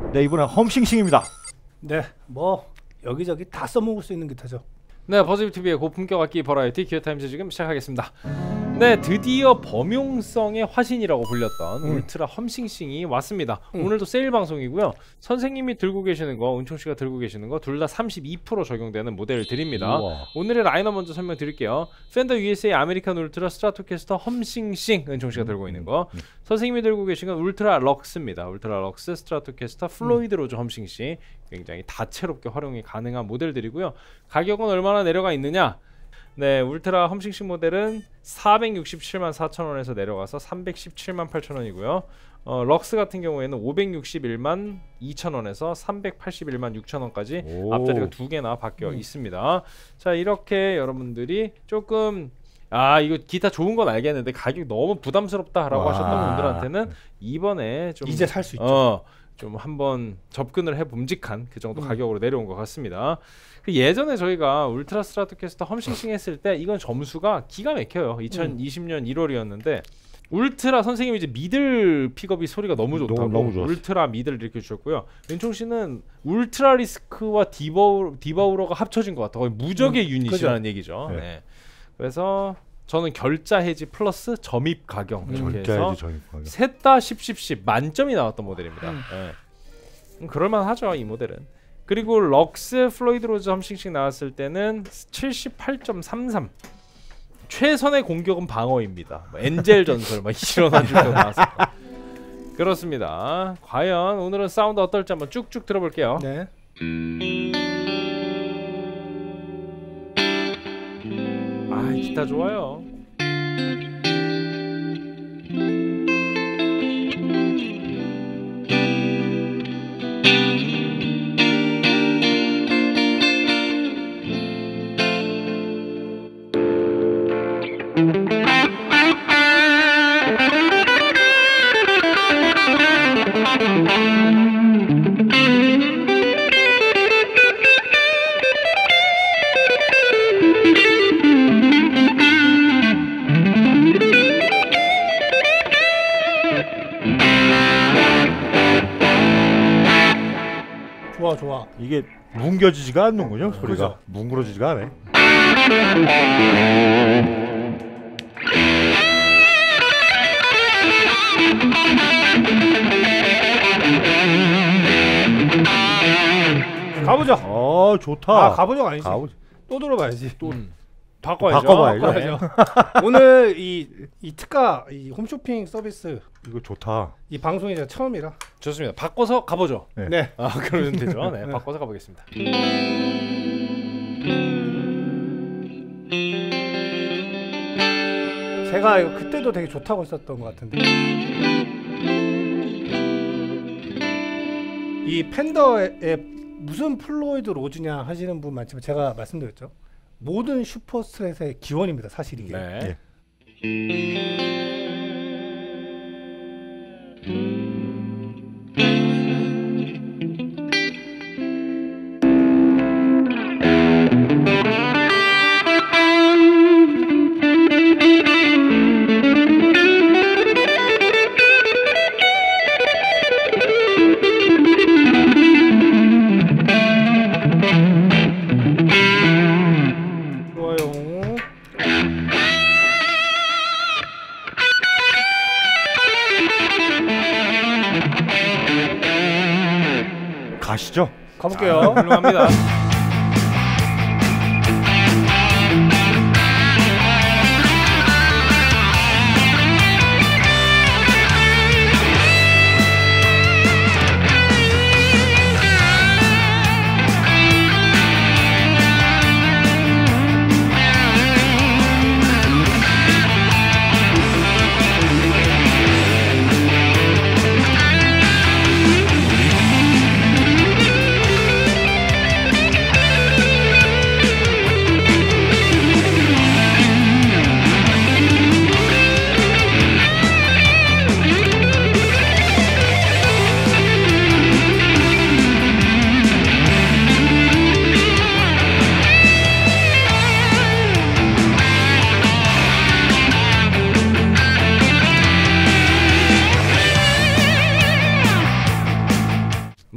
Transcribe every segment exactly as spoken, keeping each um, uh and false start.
네, 이번엔 험싱싱입니다. 네, 뭐 여기저기 다 써먹을 수 있는 기타죠. 네, 버즈비티비의 고품격 악기 버라이티 기어타임즈 지금 시작하겠습니다. 네, 드디어 범용성의 화신이라고 불렸던 음. 울트라 험싱싱이 왔습니다. 음. 오늘도 세일 방송이고요. 선생님이 들고 계시는 거, 은총씨가 들고 계시는 거 둘 다 삼십이 퍼센트 적용되는 모델을 드립니다. 우와. 오늘의 라인업 먼저 설명드릴게요. 펜더 유에스에이 아메리칸 울트라 스트라토캐스터 험싱싱 은총씨가 음. 들고 있는 거, 음. 선생님이 들고 계신 건 울트라 럭스입니다. 울트라 럭스 스트라토캐스터 플로이드 로즈 험싱싱, 굉장히 다채롭게 활용이 가능한 모델들이고요. 가격은 얼마나 내려가 있느냐? 네, 울트라 험싱싱 모델은 사백육십칠만 사천 원에서 내려가서 삼백십칠만 팔천 원이고요. 어, 럭스 같은 경우에는 오백육십일만 이천 원에서 삼백팔십일만 육천 원까지 오. 앞자리가 두 개나 바뀌어 음. 있습니다. 자, 이렇게 여러분들이 조금 아 이거 기타 좋은 건 알겠는데 가격이 너무 부담스럽다라고 와. 하셨던 분들한테는 이번에 좀 이제 살 수 있죠. 어, 좀 한번 접근을 해 봄직한 그 정도 음. 가격으로 내려온 것 같습니다. 그 예전에 저희가 울트라 스트라토캐스터 험싱싱 했을 때 이건 점수가 기가 막혀요. 이천이십 년 일월이었는데 울트라 선생님이 이제 미들 픽업이 소리가 너무 좋다고 너무, 너무 울트라 미들 이렇게 주셨고요. 은총 씨는 울트라 리스크와 디바우, 디바우러가 합쳐진 것 같아요. 거의 무적의 음, 유닛이라는 그죠? 얘기죠. 네. 네. 그래서 저는 결자 해지 플러스 점입 가격 음. 이렇게 해서 셋 다 십, 십, 십 만점이 나왔던 모델입니다. 음. 네. 그럴만하죠, 이 모델은. 그리고 럭스 플로이드 로즈 험싱싱 나왔을 때는 칠십팔 점 삼삼, 최선의 공격은 방어입니다. 뭐 엔젤 전설 막 이런 아주가 나왔어요. 그렇습니다. 과연 오늘은 사운드 어떨지 한번 쭉쭉 들어볼게요. 네. 아, 기타 좋아요. 좋아 좋아. 이게 뭉겨지지가 않는군요. 소리가 그렇죠. 뭉그러지지가 않네. 가보죠. 어, 좋다. 아, 가보죠 아니지. 가보죠. 또 들어봐야지. 또 음. 바꿔야죠. 바꿔봐야죠. 오늘 이, 이 특가 이 홈쇼핑 서비스 이거 좋다. 이 방송이 제가 처음이라 좋습니다. 바꿔서 가보죠. 네. 네. 아, 그러면 되죠. 네, 바꿔서 가보겠습니다. 제가 이거 그때도 되게 좋다고 했었던 것 같은데 이 팬더에 무슨 플로이드 로즈냐 하시는 분 많지만 제가 말씀드렸죠. 모든 슈퍼스트랫의 기원입니다. 사실 이게. 네. 예. 가시죠. 가볼게요. 아, 훌륭합니다.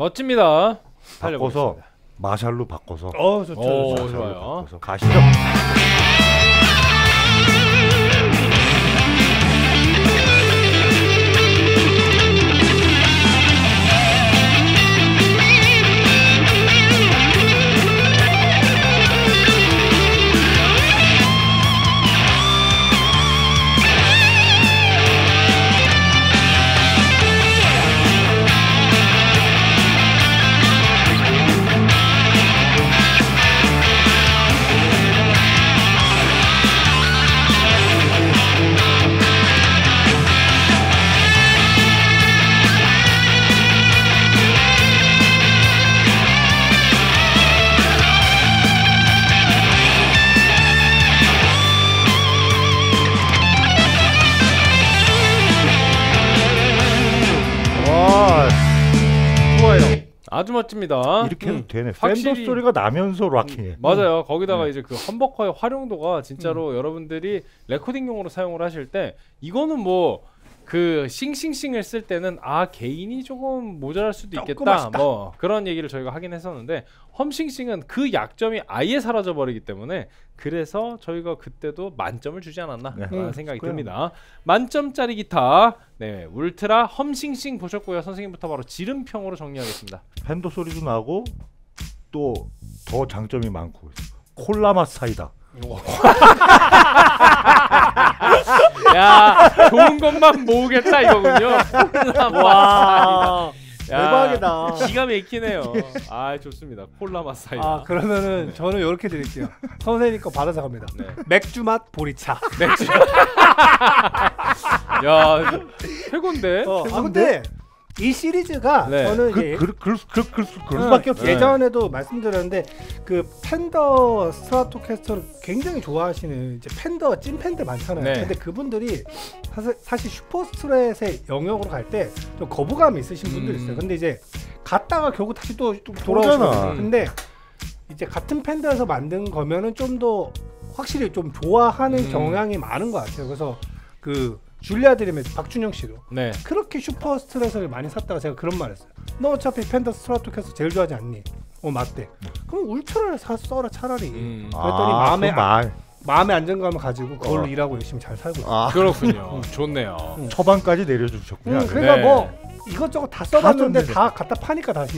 멋집니다. 바꿔서 마샬로 바꿔서. 어 좋죠. 오, 좋죠. 좋아요. 바꿔서 가시죠. 와, 좋아요. 아주 멋집니다. 이렇게 해도 음. 되네. 확실히- 팬더 소리가 나면서 락킹해. 맞아요. 거기다가 음. 이제 그 험버커의 활용도가 진짜로 여러분들이 레코딩용으로 사용을 하실 때 이거는 뭐 그 싱싱싱을 쓸 때는 아 개인이 조금 모자랄 수도 조금 있겠다 아쉽다. 뭐 그런 얘기를 저희가 하긴 했었는데 험싱싱은 그 약점이 아예 사라져 버리기 때문에 그래서 저희가 그때도 만점을 주지 않았나 네. 라는 음, 생각이 그래요. 듭니다. 만점짜리 기타 네 울트라 험싱싱 보셨고요. 선생님부터 바로 지름평으로 정리하겠습니다. 팬더 소리도 나고 또 더 장점이 많고 콜라맛 사이다. 야 좋은 것만 모으겠다 이거군요. 와 야, 대박이다. 기가 막히네요. 아 좋습니다. 콜라 맛 사이다. 아 그러면은 저는 이렇게 드릴게요. 선생님 거 받아서 갑니다. 네. 맥주 맛 보리차. 맥주. 야 최고인데. 어, 아 근데 이 시리즈가 네. 저는 그, 이제 그, 그, 그, 그, 그 어, 수밖에 없어요. 예전에도 말씀드렸는데 그 팬더 스트라토캐스터를 굉장히 좋아하시는 이제 팬더 찐 팬들 많잖아요. 네. 근데 그분들이 사실, 사실 슈퍼스트렛의 영역으로 갈 때 좀 거부감이 있으신 분들 음. 있어요. 근데 이제 갔다가 결국 다시 또, 또 오잖아. 돌아오시거든요. 근데 이제 같은 팬더에서 만든 거면은 좀 더 확실히 좀 좋아하는 음. 경향이 많은 것 같아요. 그래서 그 줄리아 드림의 박준영 씨도 네. 그렇게 슈퍼 스트레스를 많이 샀다가 제가 그런 말 했어요. 너 어차피 팬더 스트라토캐스터 제일 좋아하지 않니? 어 맞대. 그럼 울트라를 사 써라 차라리. 음. 그랬더니 마음에 그 말. 마음의 안정감을 가지고 그걸로 어. 일하고 열심히 잘 살고 있어요. 아, 그렇군요. 좋네요. 음. 처방까지 내려주셨구나. 음, 그러니까 네. 뭐 이것저것 다 써봤는데 썼는데. 다 갖다 파니까 다시.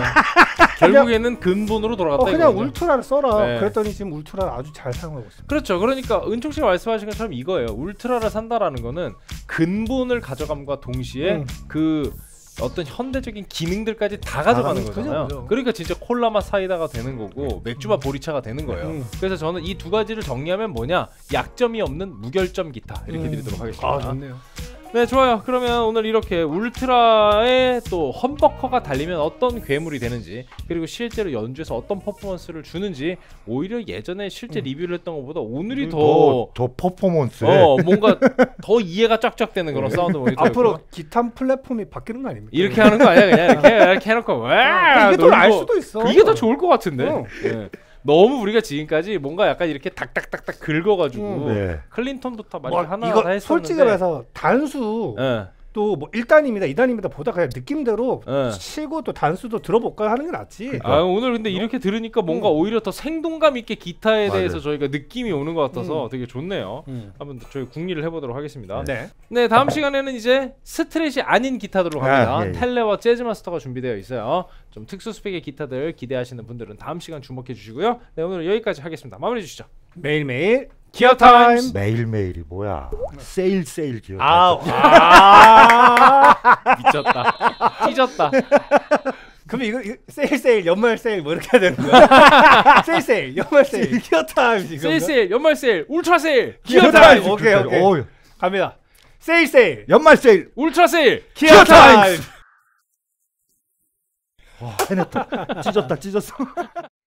결국에는 근본으로 돌아갔다 어, 그냥 이거군요. 울트라를 써라. 네. 그랬더니 지금 울트라를 아주 잘 사용하고 있어요. 그렇죠. 그러니까 은총 씨가 말씀하신 것처럼 이거예요. 울트라를 산다라는 거는 근본을 가져감과 동시에 음. 그 어떤 현대적인 기능들까지 다 가져가는 아, 그죠, 거잖아요. 그죠. 그러니까 진짜 콜라맛 사이다가 되는 거고 맥주맛 보리차가 되는 거예요. 음. 그래서 저는 이 두 가지를 정리하면 뭐냐? 약점이 없는 무결점 기타 이렇게 음. 드리도록 하겠습니다. 아 좋네요. 네, 좋아요. 그러면 오늘 이렇게 울트라의 또 험버커가 달리면 어떤 괴물이 되는지, 그리고 실제로 연주에서 어떤 퍼포먼스를 주는지, 오히려 예전에 실제 음. 리뷰를 했던 것보다 오늘이 더, 더, 더 퍼포먼스에 어, 뭔가 더 이해가 쫙쫙 되는 그런 사운드 모니터였고요. 앞으로 기타 플랫폼이 바뀌는 거 아닙니까? 이렇게 하는 거 아니야? 그냥 이렇게, 이렇게 해놓고 와 이게 더 알 수도 있어. 이게 더 좋을 것 같은데. 어. 예. 너무 우리가 지금까지 뭔가 약간 이렇게 닥닥닥닥 긁어가지고 음. 네. 클린턴부터 막 뭐, 이렇게 하나 이거 다 했었는데. 솔직히 말해서 단수 예. 또 뭐 일 단입니다, 이 단입니다 보다 그냥 느낌대로 예. 치고 또 단수도 들어볼까 하는 게 낫지. 아 오늘 근데 이렇게 들으니까 뭔가 음. 오히려 더 생동감 있게 기타에 맞아요. 대해서 저희가 느낌이 오는 것 같아서 음. 되게 좋네요. 음. 한번 저희 궁리를 해보도록 하겠습니다. 네. 네, 다음 시간에는 이제 스트렛이 아닌 기타들로 갑니다. 아, 예, 예. 텔레와 재즈마스터가 준비되어 있어요. 좀 특수 스펙의 기타들 기대하시는 분들은 다음 시간 주목해 주시고요. 네, 오늘 여기까지 하겠습니다. 마무리해 주시죠. 매일매일 기어 타임스. 매일매일이 뭐야? 세일 세일 기억. 아, 아. 미쳤다. 찢었다. 그럼 이거, 이거 세일 세일 연말 세일 뭐 이렇게 해야 되는 거야? 세일 세일 연말 세일 기어 타임 지금. 세일 세일, 연말 세일, 울트라 세일, 기어 기어 타임. 타임, 오케이, 오케이. 오, 갑니다. 세일 세일 연말 세일. 울트라 세일, 기어 타임. 와, 해냈다. 찢었다 찢었어.